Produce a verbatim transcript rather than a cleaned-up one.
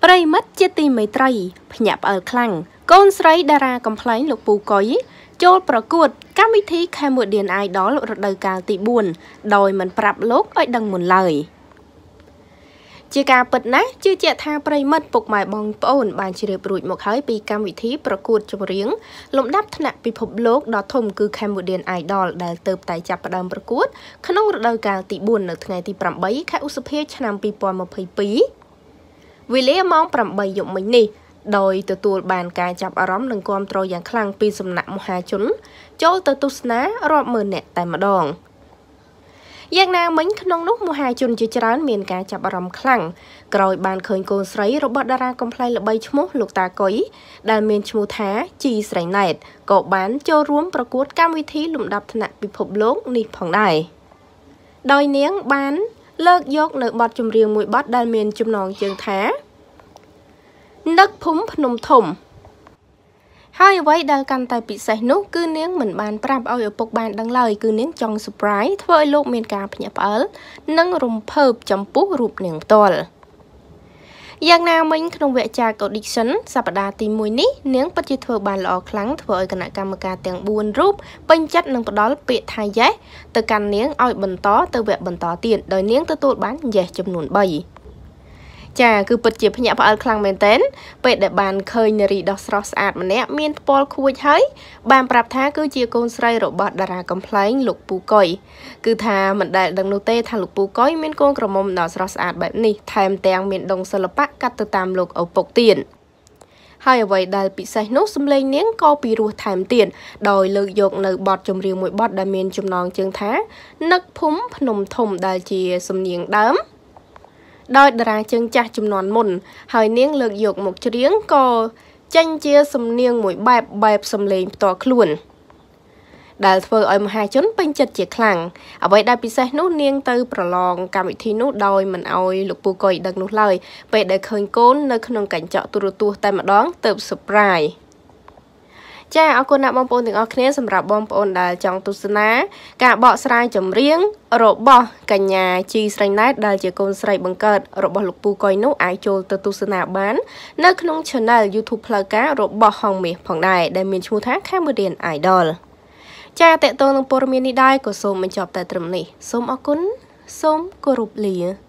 ប្រិមិត្តជាទីមេត្រីភ្ញាក់ផ្អើលខ្លាំងកូនស្រីតារាកំ pl ែងលោកពូកុយចូលប្រកួតកម្មវិធី Cambodian Idol រដូវកាលទី bốn ដោយមិនប្រាប់លោកឲ្យដឹងមុនឡើយជាការពិតណាស់ជឿជាក់ថាប្រិមិត្តពុកម៉ែបងប្អូនបានជ្រាបរួចមកហើយពីកម្មវិធីប្រកួតចម្រៀងលំដាប់ថ្នាក់ពិភពលោកដ៏ធំគឺ Cambodian Idol ដែលទើបតែចាប់ផ្ដើមប្រកួតក្នុងរដូវកាលទី bốn នៅថ្ងៃទី ប្រាំបី ខែឧសភាឆ្នាំ ពីរពាន់ម្ភៃពីរ វេលាម៉ោង ប្រាំបី យប់មិញនេះដោយទទួលបានការចាប់អារម្មណ៍និងគាំទ្រយ៉ាងខ្លាំងពីសំណាក់មហាជនចូលទៅទស្សនារាប់ម៉ឺននាក់តែម្ដងយ៉ាងណាមិញក្នុងនោះមហាជនជាច្រើនមានការចាប់អារម្មណ៍ខ្លាំងក្រោយបានឃើញកូនស្រីរបស់តារាកំ pl ែងល្បីឈ្មោះលោកតាកុយដែលមានឈ្មោះថាជីស្រីណែតក៏បានចូលរួមប្រកួតកម្មវិធីលំដាប់ថ្នាក់ពិភពលោកនេះផងដែរដោយនាងបានលើកយកនៅបទចម្រៀងមួយបទដែលមានចំណងជើងថានឹកភូមិភ្នំធំហើយអ្វីដែលកាន់តែពិសេសនោះគឺនាងមិនបានប្រាប់ឲ្យឪពុកបានដឹងឡើយគឺនាងចង់ surprise ធ្វើឲ្យលោកមានការភ្ញាក់ផ្អើលនិងរំភើបចំពោះរូបនាងផ្ទាល់យ៉ាងណាមិញក្នុងវគ្គចាក audition សប្តាហ៍ទី មួយនេះនាងពិតជាធ្វើបានល្អខ្លាំងធ្វើឲ្យគណៈកម្មការទាំង bốn រូបពេញចិត្តនិងផ្ដល់ពាក្យថា yes ទៅកាន់នាងឲ្យបន្តទៅវគ្គបន្តទៀតដោយនាងទទួលបាន yes ចំនួន បីចាគឺពិតជាភ្ញាក់ផ្អើលខ្លាំងមែនទែនពេលដែលបានឃើញនារីដ៏ស្រស់ស្អាតម្នាក់មានផ្ពាល់ខួចហើយបានប្រាប់ថាគឺជាកូនស្រីរបស់តារាកំ pl ែងលោកពូកុយគឺថាមិនដែលដឹងនោះទេថាលោកពូកុយមានកូនក្រមុំដ៏ស្រស់ស្អាតបែបនេះថែមទាំងមានដុងសិល្បៈកាត់ទៅតាមលោកឪពុកទៀតហើយអ្វីដែលពិសេសនោះសម្លេងនាងក៏ពីរោះថែមទៀតដោយលើកយកនៅបទចម្រៀងមួយបទដែលមានចំណងជើងថានឹកភូមិភ្នំធំដែលជាសំនៀងដើមដោយតារាជើងចាស់ចំនួនមុនហើយនាងលើកយកមកច្រៀងក៏ចេញជាសំនៀងមួយបែបបែបសំឡេងផ្ទាល់ខ្លួនដែលធ្វើឲ្យមហាជនពេញចិត្តជាខ្លាំងអ្វីដែលពិសេសនោះនាងទៅប្រឡងកម្មវិធីនោះដោយមិនអោយលោកពូកុយដឹងនោះឡើយពេលដែលឃើញកូននៅក្នុងកញ្ចក់ទូរទស្សន៍តែម្ដងទើប surpriseចាអរគុណណាស់បងប្អូនទាំងអស់គ្នាសម្រាប់បងប្អូនដែលចង់ទស្សនាការបកស្រាយចម្រៀងរបស់កញ្ញាជីស្រីណែតដែលជាកូនស្រីបង្កើតរបស់លោកពូកុយនោះអាចចូលទៅទស្សនាបាននៅក្នុង channel YouTube ផ្លូវការរបស់ហងមាសផងដែរដែលមានឈ្មោះថា Cambodian Idol ចាតកតងនឹងព័ត៌មាននេះដែរក៏សូមបញ្ចប់តែត្រឹមនេះសូមអរគុណសូមគោរពលា